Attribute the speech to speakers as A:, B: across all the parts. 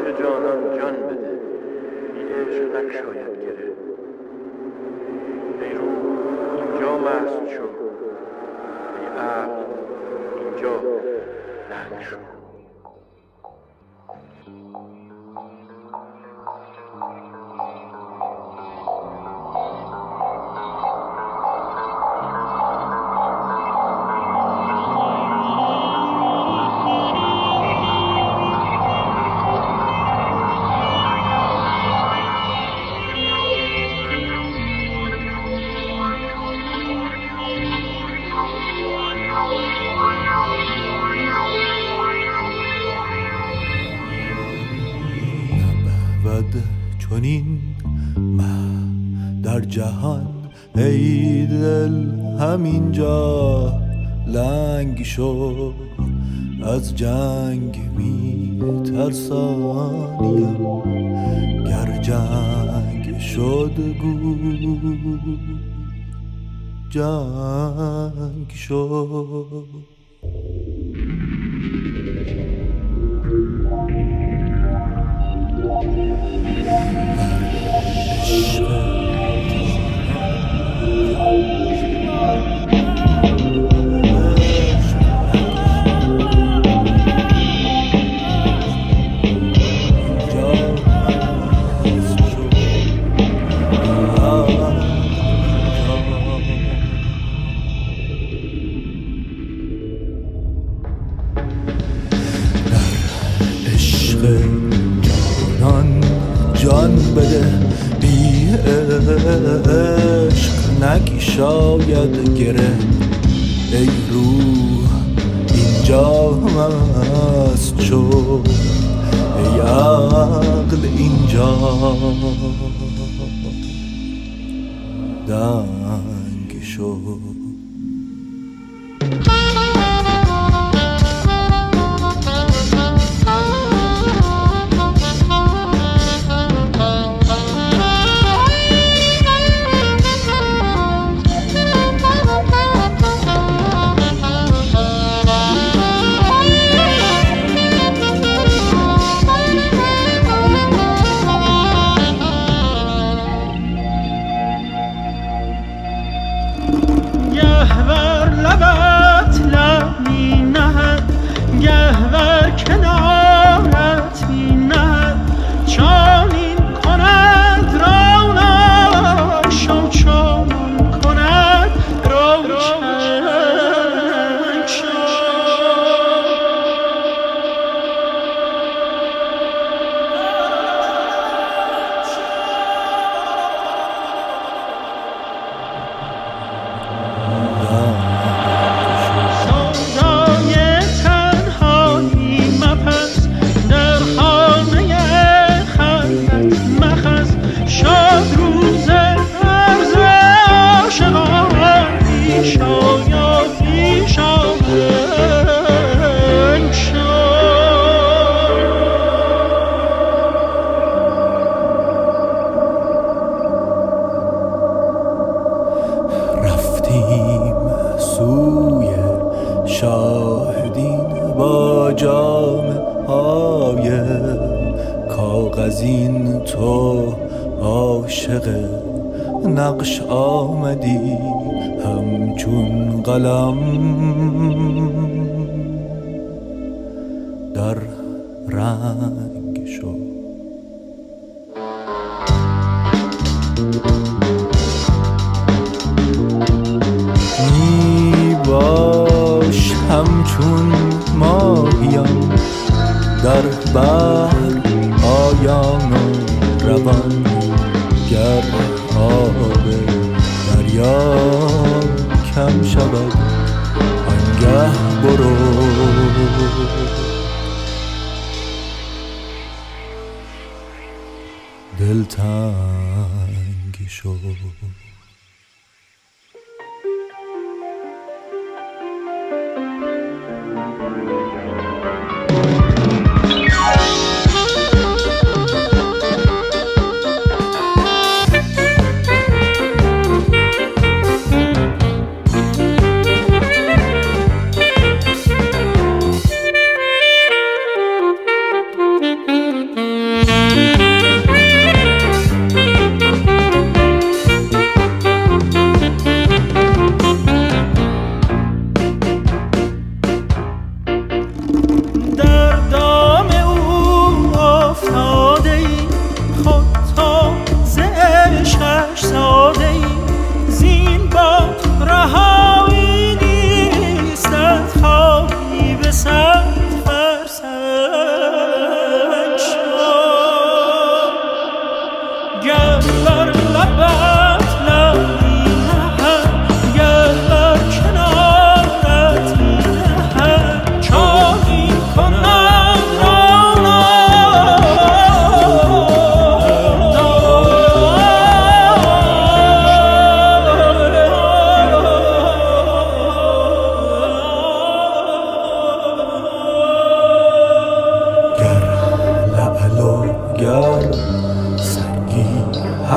A: عشق جانان جان بده، بی عشق نگشاید گره. ای روح اینجا مست شو، ای عقل اینجا لنگ شو.
B: چنین در جهان ای دل همینجا لنگ شو، از جنگ می ترسانیم، گر جنگ شد گو جنگ شد. جان بده، بی عشق نگشاید گره. ای روح اینجا مست شو، ای عقل اینجا دنگ شو. شاهدین با جام های کاغذین، تو عاشق نقش آمدی همچون قلم در رنگ شو. باش همچون ماهیان در بحر آیان و روان، گر آب دریا کم شود آنگه برو دلتنگ شو.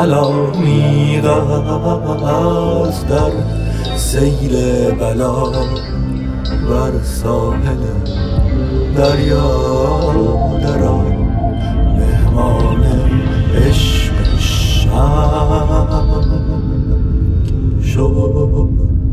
B: سلامی از در سیل بلا بر ساحل دریا درآی مهمان عشق شب شو.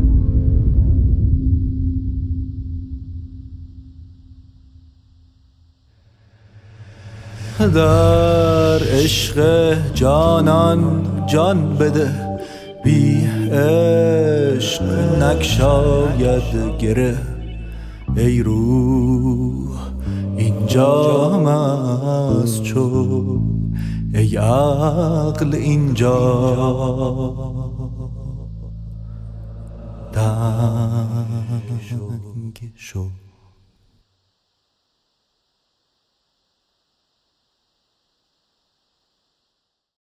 B: در عشق جانان جان بده، بی عشق نگشاید گره. ای روح اینجا مست شو، ای عقل اینجا تنگ شو.